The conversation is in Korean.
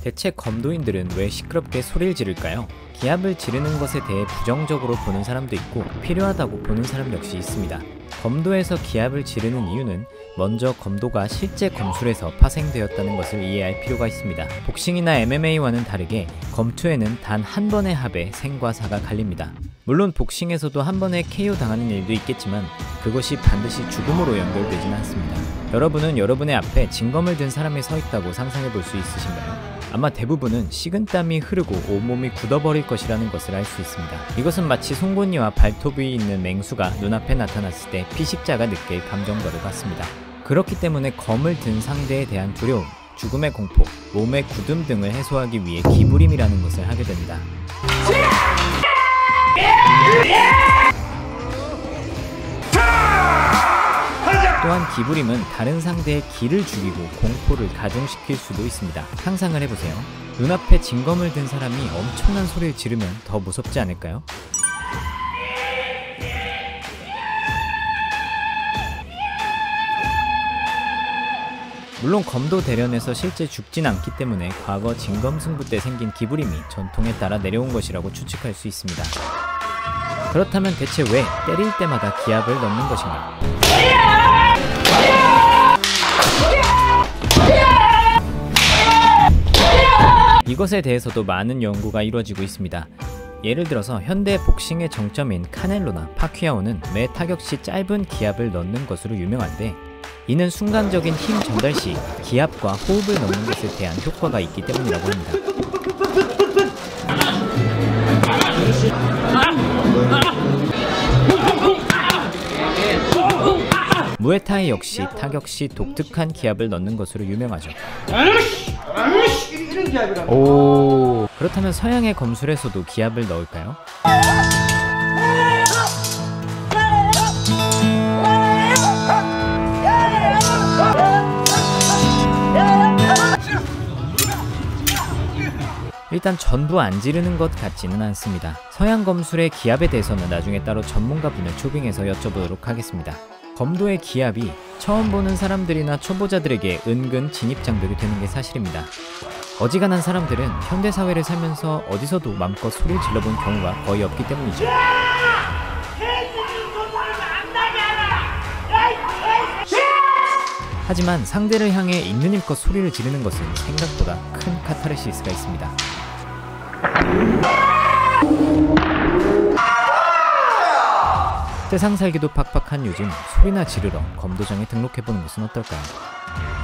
대체 검도인들은 왜 시끄럽게 소리를 지를까요? 기합을 지르는 것에 대해 부정적으로 보는 사람도 있고 필요하다고 보는 사람 역시 있습니다. 검도에서 기합을 지르는 이유는 먼저 검도가 실제 검술에서 파생되었다는 것을 이해할 필요가 있습니다. 복싱이나 MMA와는 다르게 검투에는 단 한 번의 합에 생과 사가 갈립니다. 물론 복싱에서도 한 번에 KO 당하는 일도 있겠지만 그것이 반드시 죽음으로 연결되지는 않습니다. 여러분은 여러분의 앞에 징검을 든 사람이 서 있다고 상상해 볼 수 있으신가요? 아마 대부분은 식은땀이 흐르고 온몸이 굳어버릴 것이라는 것을 알 수 있습니다. 이것은 마치 송곳니와 발톱 위에 있는 맹수가 눈앞에 나타났을 때 피식자가 느낄 감정과도 같습니다. 그렇기 때문에 검을 든 상대에 대한 두려움, 죽음의 공포, 몸의 굳음 등을 해소하기 위해 기부림이라는 것을 하게 됩니다. 또한 기부림은 다른 상대의 기를 죽이고 공포를 가중시킬 수도 있습니다. 상상을 해보세요. 눈앞에 징검을 든 사람이 엄청난 소리를 지르면 더 무섭지 않을까요? 물론 검도 대련에서 실제 죽진 않기 때문에 과거 징검승부 때 생긴 기부림이 전통에 따라 내려온 것이라고 추측할 수 있습니다. 그렇다면 대체 왜 때릴 때마다 기합을 넣는 것인가? 이것에 대해서도 많은 연구가 이루어지고 있습니다. 예를 들어서 현대 복싱의 정점인 카넬로나 파퀴아오는 매 타격 시 짧은 기합을 넣는 것으로 유명한데 이는 순간적인 힘 전달 시 기합과 호흡을 넣는 것에 대한 효과가 있기 때문이라고 합니다. 무에타이 역시 타격 시 독특한 기합을 넣는 것으로 유명하죠. 오, 그렇다면 서양의 검술에서도 기합을 넣을까요? 일단 전부 안 지르는 것 같지는 않습니다. 서양 검술의 기합에 대해서는 나중에 따로 전문가분을 초빙해서 여쭤보도록 하겠습니다. 검도의 기합이 처음 보는 사람들이나 초보자들에게 은근 진입장벽이 되는 게 사실입니다. 어지간한 사람들은 현대사회를 살면서 어디서도 마음껏 소리를 질러본 경우가 거의 없기 때문이죠. 하지만 상대를 향해 있는 힘껏 소리를 지르는 것은 생각보다 큰 카타르시스가 있습니다. 세상 살기도 팍팍한 요즘 소리나 지르러 검도장에 등록해보는 것은 어떨까요?